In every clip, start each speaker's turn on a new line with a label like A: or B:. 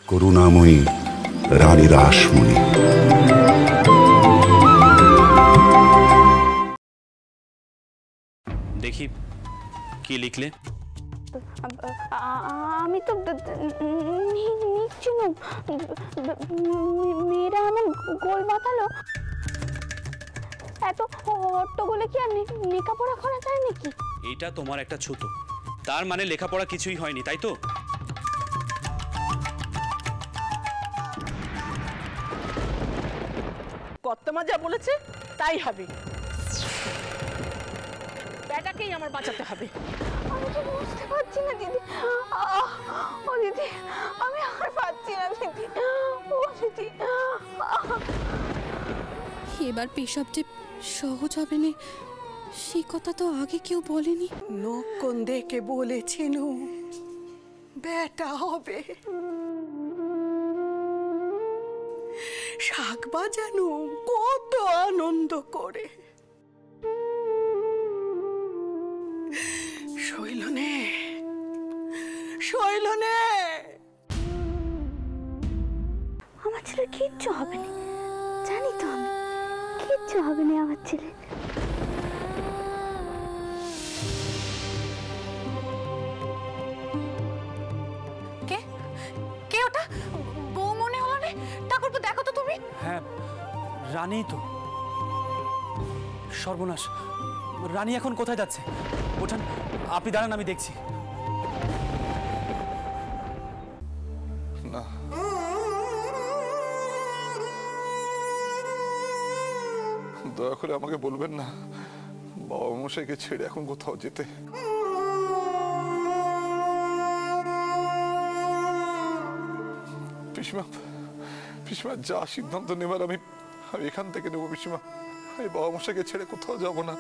A: করুণাময়ী রানী রাসমণি।
B: দেখি কি লিখলে।
C: আমি তো নিচ্ছিলাম, মেয়েরা এমন গোল বাঁধালো, এত হট্টগোলে কি আর লেখাপড়া করা যায় নাকি?
B: এটা তোমার একটা ছুতো, তার মানে লেখাপড়া কিছুই হয়নি, তাই তো?
D: কর্তমা যা বলেছে তাই হবে, ব্যাটাকেই আমার বাঁচাতে হবে।
C: আমি তো বুঝতে পারছি না দিদি। ও দিদি, আমি আর পারছি না দিদি। ও দিদি,
E: এবার পেশাব যে সহজ হবে না, সেই কথা তো আগে কেউ বলেনি।
D: নক্ষণ দেখে বলেছিল বেটা হবে। শাক বাজানো কত আনন্দ করে। শৈলনে শৈলনে
C: আমার ছেলে কিচ্ছু হবে না, জানি তো আমি, কিচ্ছু হবে না আমার ছেলে।
E: কে কে ওটা? বউ মনে হলো না, ঠাকুরপো দেখো তো তুমি।
B: হ্যাঁ, রানী তো। সর্বনাশ, রানী এখন কোথায় যাচ্ছে? ওঠান, আপনি দাঁড়ান, আমি দেখছি।
F: না, দয়া করে আমাকে বলবেন না বাবা মশাইকে ছেড়ে এখন কোথাও যেতে। পিসিমা, পিসিমা যা সিদ্ধান্ত নেবার আমি এখান থেকে নেবো পিসিমা। আমি বাবা মশাইকে ছেড়ে কোথাও যাব না।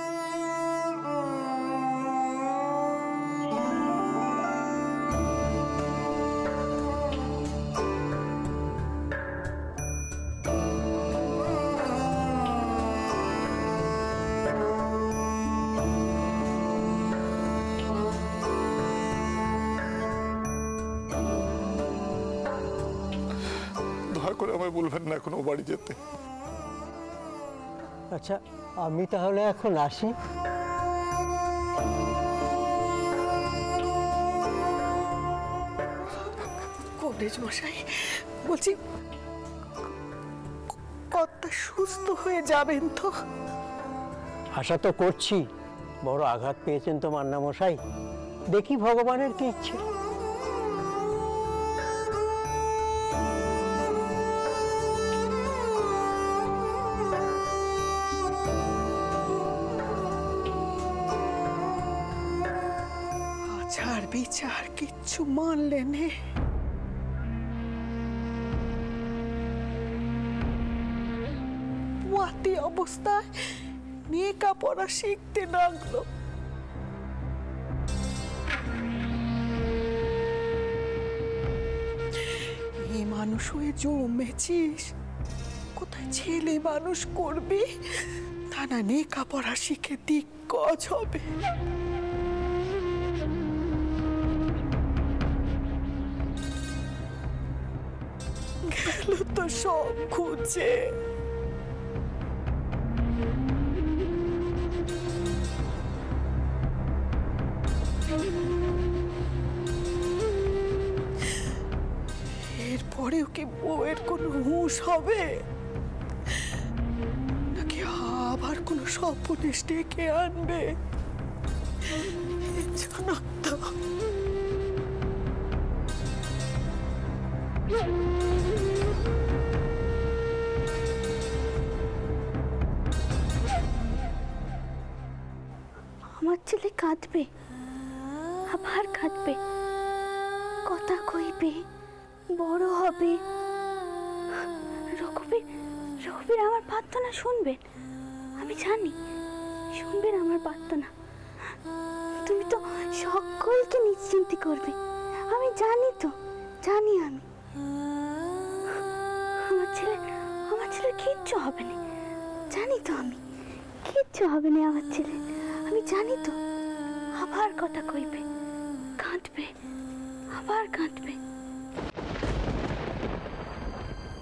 F: দয়া করে আমায় বলবেন না এখন ও বাড়ি যেতে।
G: আচ্ছা, আমি তাহলে এখন আসি।
D: কলেজ মশাই বলছি, কর্তা সুস্থ হয়ে যাবেন তো?
G: আশা তো করছি। বড় আঘাত পেয়েছেন তো মান্না মশাই, দেখি ভগবানের কি ইচ্ছে।
D: আচার বিচার কিচ্ছু মানলে নে। পুয়াতি অবস্থায় লেখাপড়া শিখতে লাগলো। এই মানুষ হয়ে জমেছিস, কোথায় ছেলে মানুষ করবি, তা না লেখাপড়া শিখে দিগ্গজ হবে। গেল তো সব খুঁজে। এরপরেও কি বউয়ের কোনো হুঁশ হবে, নাকি আবার কোনো স্বপ্নেশ ডেকে আনবে? জানা তো
C: আমার ছেলে কাঁদবে, আবার কাঁদবে, কথা কইবে, বড় হবে। রঘুবীর আমার প্রার্থনা শুনবেন, আমি জানি শুনবেন আমার প্রার্থনা। তুমি তো সকলকে নিশ্চিন্তি করবে, আমি জানি তো, জানি আমি। আমার ছেলে কিচ্ছু হবে না, জানি তো আমি, কিচ্ছু হবে না আমার ছেলে, আমি জানি তো। আবার কথা কইবে, কাঁদবে, আবার কাঁদবে।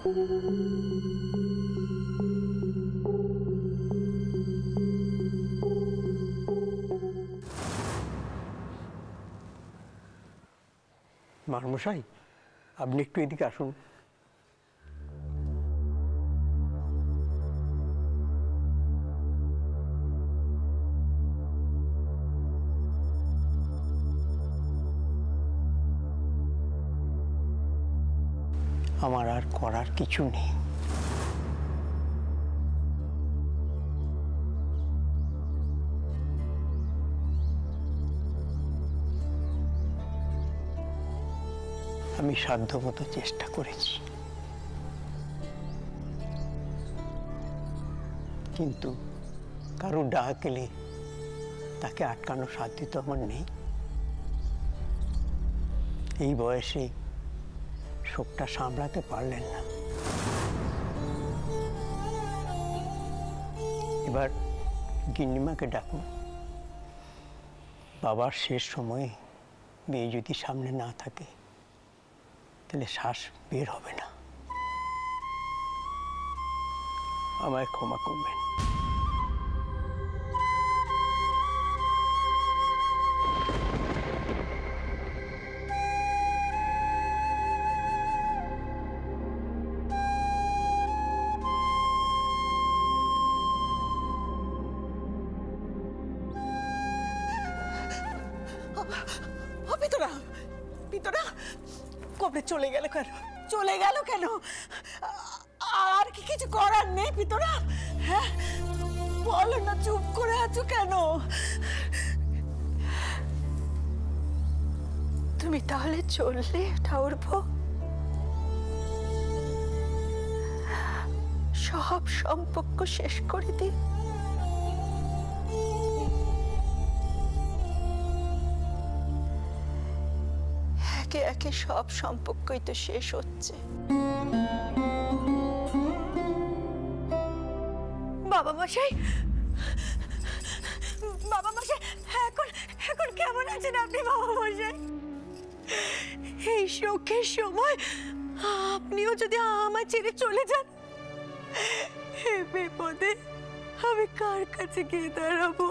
G: মারমশাই, আপনি একটু এদিকে আসুন। আমার আর করার কিছু নেই। আমি সাধ্যমতো চেষ্টা করেছি, কিন্তু কারো ডাক এলে তাকে আটকানো সাধ্য তো আমার নেই। এই বয়সে শোকটা সামলাতে পারলেন না। এবার গিন্নিমাকে ডাকুন। বাবার শেষ সময়ে মেয়ে যদি সামনে না থাকে তাহলে শ্বাস বের হবে না। আমায় ক্ষমা করবেন।
D: পিতরা, পিতরা কবে চলে গেল কেন? চলে গেল কেন? আর কি কিছু করার নেই পিতরা? হ্যাঁ বলো না, চুপ করে আছো কেন? তুমি তাহলে চললে ঠাকুরপো? সব সম্পর্ক শেষ করে দি? একে একে সব সম্পর্কই তো শেষ হচ্ছে। বাবা মশাই, বাবা মশাই, এখন এখন কেমন আছেন আপনি বাবা মশাই? এই শোকের সময় আপনিও যদি আমায় ছেড়ে চলে যান, হে বিপদে আমি কার কাছে গিয়ে দাঁড়াবো?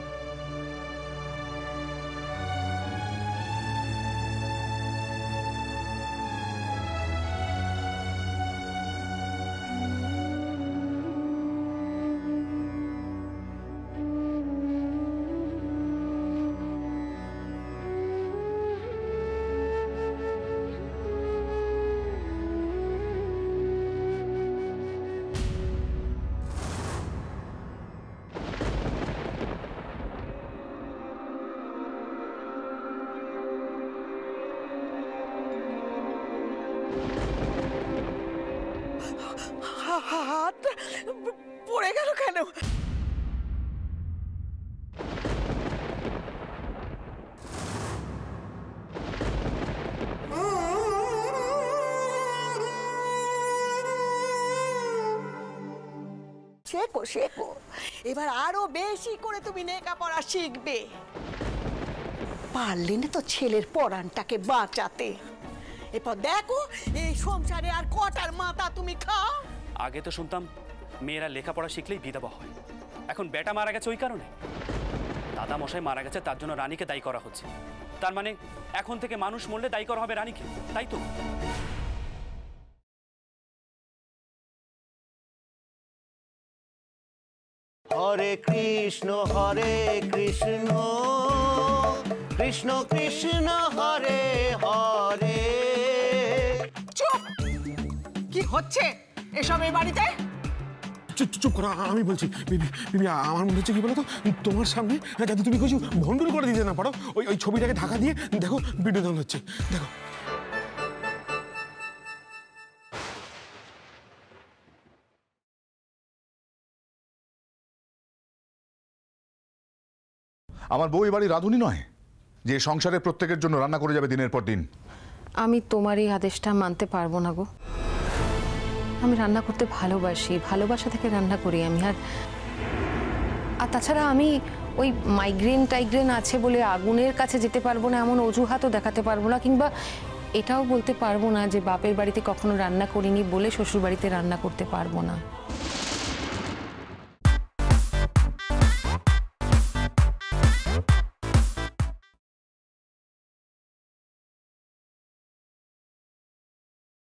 D: হাত পড়ে গেল কেন? শেখো শেখো, এবার আরো বেশি করে তুমি লেখাপড়া শিখবে। পারলে না তো ছেলের পরানটাকে বাঁচাতে। এরপর দেখো এই সংসারে আর কটার মাথা তুমি খাও।
B: আগে তো শুনতাম মেয়েরা লেখাপড়া শিখলেই বিধবা হয়, এখন বেটা মারা গেছে ওই কারণে। দাদা মশাই মারা গেছে তার জন্য রানীকে দায়ী করা হচ্ছে। তার মানে এখন থেকে মানুষ মরলে দায়ী করা হবে রানীকে, তাই তো?
H: হরে কৃষ্ণ কৃষ্ণ কৃষ্ণ হরে হরে।
D: চুপ! কি হচ্ছে এসব এই বাড়িতে?
F: চুপ করো, আমি বলছি। বিবি আমার মনে হচ্ছে কি বলো তো, তোমার সামনে যাতে তুমি কিছু ভণ্ডুল করে দিতে না পারো, ওই ছবিটাকে ঢাকা দিয়ে দেখো বিনোদন হচ্ছে। দেখো
I: আমার বউ এবারই রাঁধুনি নয় যে সংসারে প্রত্যেকের জন্য রান্না করে যাবে দিনের পর দিন।
E: আমি তোমার এই আদেশটা মানতে পারবো না গো। আমি রান্না করতে ভালোবাসি, ভালোবাসা থেকে রান্না করি আমি। আর তাছাড়া আমি ওই মাইগ্রেন টাইগ্রেন আছে বলে আগুনের কাছে যেতে পারবো না এমন অজুহাতও দেখাতে পারবো না, কিংবা এটাও বলতে পারবো না যে বাপের বাড়িতে কখনো রান্না করিনি বলে শ্বশুর বাড়িতে রান্না করতে পারবো না।